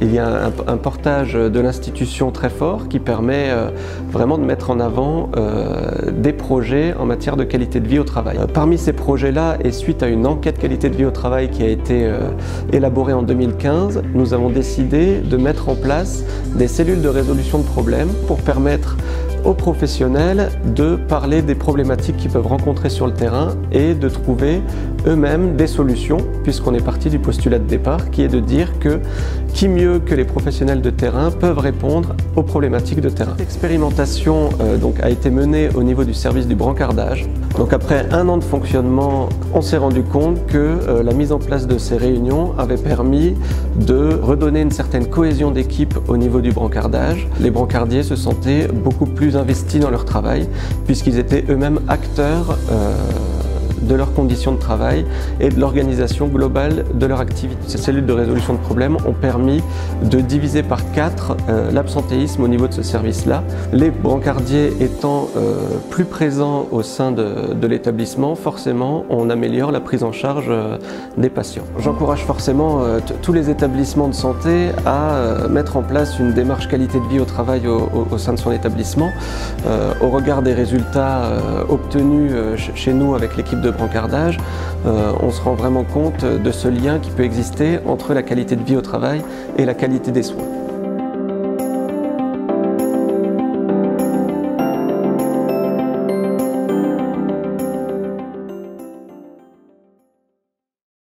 Il y a un portage de l'institution très fort qui permet vraiment de mettre en avant des projets en matière de qualité de vie au travail. Parmi ces projets-là, et suite à une enquête qualité de vie au travail qui a été élaborée en 2015, nous avons décidé de mettre en place des cellules de résolution de problèmes pour permettre aux professionnels de parler des problématiques qu'ils peuvent rencontrer sur le terrain et de trouver eux-mêmes des solutions, puisqu'on est parti du postulat de départ qui est de dire que qui mieux que les professionnels de terrain peuvent répondre aux problématiques de terrain. L'expérimentation a été menée au niveau du service du brancardage. Donc après un an de fonctionnement, on s'est rendu compte que la mise en place de ces réunions avait permis de redonner une certaine cohésion d'équipe au niveau du brancardage. Les brancardiers se sentaient beaucoup plus investis dans leur travail puisqu'ils étaient eux-mêmes acteurs de leurs conditions de travail et de l'organisation globale de leur activité. Ces cellules de résolution de problèmes ont permis de diviser par 4 l'absentéisme au niveau de ce service-là. Les brancardiers étant plus présents au sein de l'établissement, forcément, on améliore la prise en charge des patients. J'encourage forcément tous les établissements de santé à mettre en place une démarche qualité de vie au travail au sein de son établissement. Au regard des résultats obtenus chez nous avec l'équipe de brancardage, on se rend vraiment compte de ce lien qui peut exister entre la qualité de vie au travail et la qualité des soins.